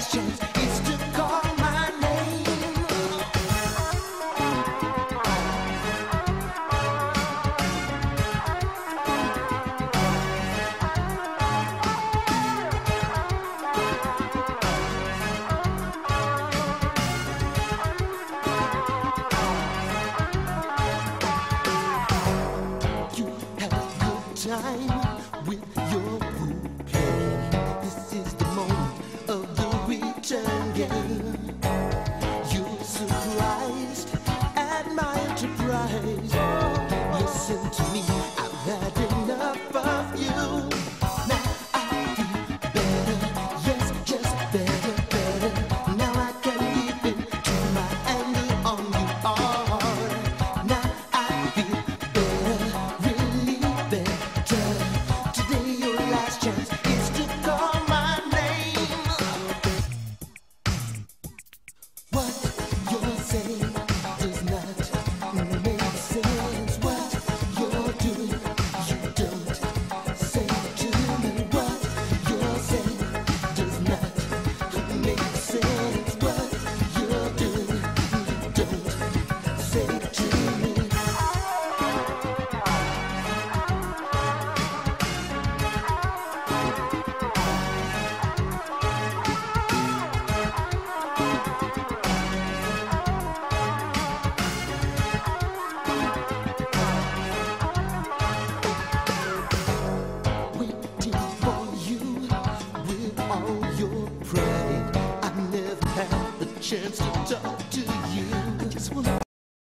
last chance is to call my name. You have a good time with your bouquet. This is the moment of the return game. You're surprised at my enterprise. Listen to me, I've had enough of you. Now I feel better, yes, just better, better. Now I can leap into my anger on you all. Now I feel better, really better. Today your last chance is to call my name. What you're saying does not make sense. What you're doing, you don't say to me. What you're saying does not make sense. What you're doing, you don't say to me. Waiting for you with all your pride. I never had the chance to talk to